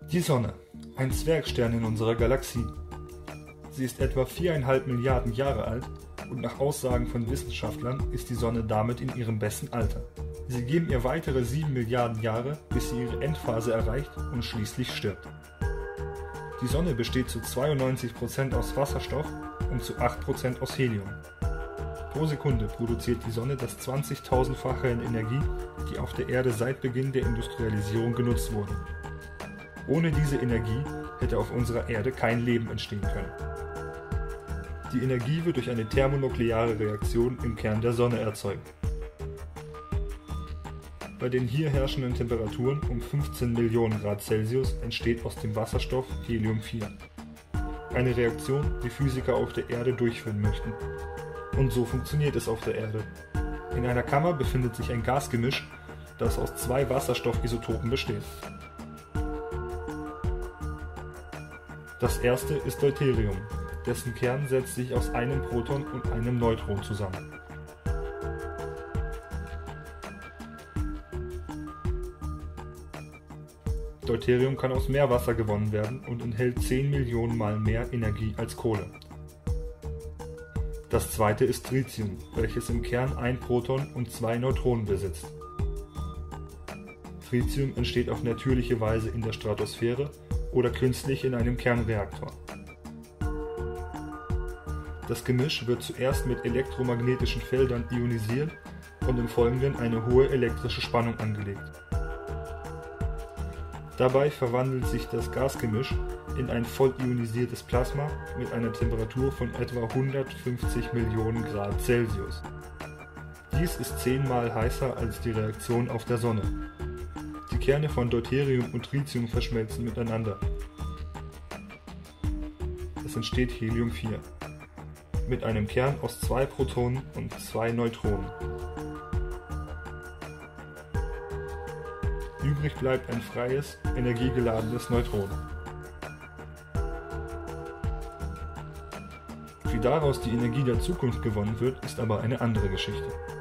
Die Sonne, ein Zwergstern in unserer Galaxie. Sie ist etwa 4,5 Milliarden Jahre alt und nach Aussagen von Wissenschaftlern ist die Sonne damit in ihrem besten Alter. Sie geben ihr weitere 7 Milliarden Jahre, bis sie ihre Endphase erreicht und schließlich stirbt. Die Sonne besteht zu 92% aus Wasserstoff und zu 8% aus Helium. Pro Sekunde produziert die Sonne das 20.000-fache an Energie, die auf der Erde seit Beginn der Industrialisierung genutzt wurde. Ohne diese Energie hätte auf unserer Erde kein Leben entstehen können. Die Energie wird durch eine thermonukleare Reaktion im Kern der Sonne erzeugt. Bei den hier herrschenden Temperaturen um 15 Millionen Grad Celsius entsteht aus dem Wasserstoff Helium-4. Eine Reaktion, die Physiker auf der Erde durchführen möchten. Und so funktioniert es auf der Erde. In einer Kammer befindet sich ein Gasgemisch, das aus 2 Wasserstoffisotopen besteht. Das erste ist Deuterium, dessen Kern setzt sich aus einem Proton und einem Neutron zusammen. Deuterium kann aus Meerwasser gewonnen werden und enthält 10 Millionen Mal mehr Energie als Kohle. Das zweite ist Tritium, welches im Kern ein Proton und 2 Neutronen besitzt. Tritium entsteht auf natürliche Weise in der Stratosphäre oder künstlich in einem Kernreaktor. Das Gemisch wird zuerst mit elektromagnetischen Feldern ionisiert und im Folgenden eine hohe elektrische Spannung angelegt. Dabei verwandelt sich das Gasgemisch in ein voll ionisiertes Plasma mit einer Temperatur von etwa 150 Millionen Grad Celsius. Dies ist 10-mal heißer als die Reaktion auf der Sonne. Die Kerne von Deuterium und Tritium verschmelzen miteinander. Es entsteht Helium-4 mit einem Kern aus 2 Protonen und 2 Neutronen. Übrig bleibt ein freies, energiegeladenes Neutron. Wie daraus die Energie der Zukunft gewonnen wird, ist aber eine andere Geschichte.